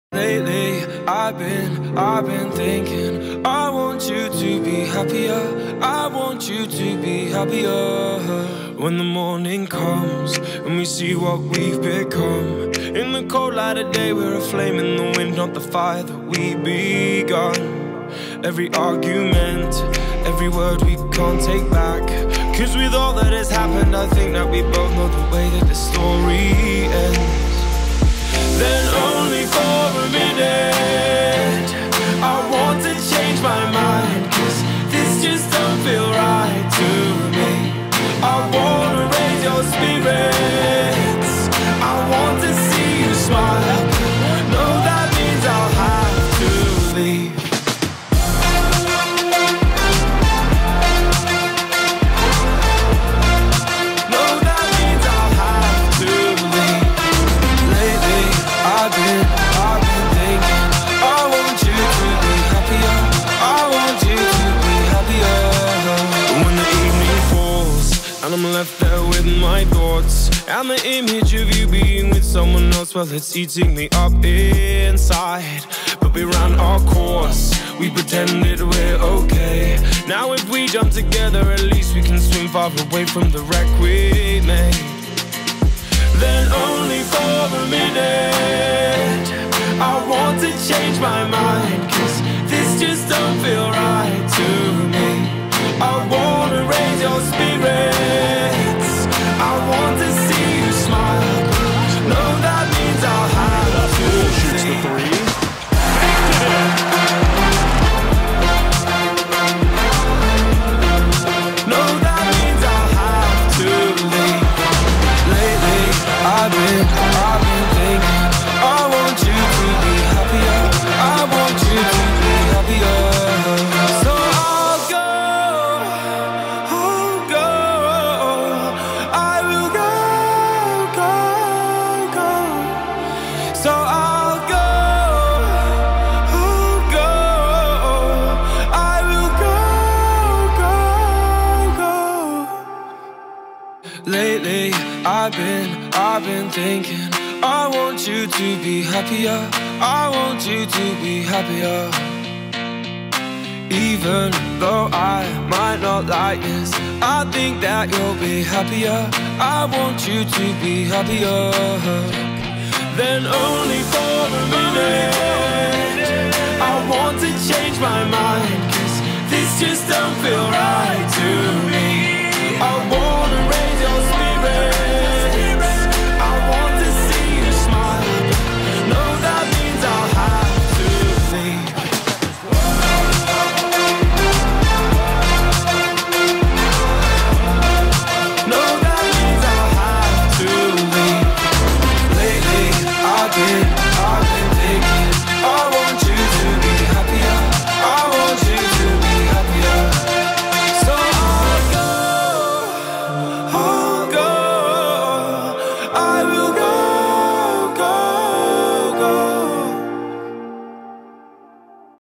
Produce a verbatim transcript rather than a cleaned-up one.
Lately, I've been, I've been thinking I want you to be happier, I want you to be happier. When the morning comes and we see what we've become, in the cold light of day we're a flame in the wind, not the fire that we begun. Every argument, every word we can't take back, cause with all that has happened I think that we both know the way that the story ends. Then only for a minute I want to change my mind, cause this just don't feel right to me. I wanna raise your spirits, I want to see you smile. No, that means I'll have to leave. No, that means I'll have to leave. Lately, I've been, I've been thinking I want you to be happier, I want you to be happier. When the evening falls and I'm left there with my thoughts, and the image of you being with someone else, well, it's eating me up inside. But we ran our course, we pretended we're okay. Now if we jump together, at least we can swim far away from the wreck we made. Then only for a minute I want to change my mind, cause this just don't feel right to me. I wanna raise your spirits, I want to see you smile. No, that means I'll have to shoots the three. No, that means I'll have to leave. Lately, I've been, I've been thinking I want you to be happier, I want you to be happier. So I'll go, I'll go, I will go, go, go. So I'll go, I'll go, I will go, go, go. Lately, I've been, I've been thinking I want you to be happier, I want you to be happier. Even though I might not like this, I think that you'll be happier, I want you to be happier. Then only for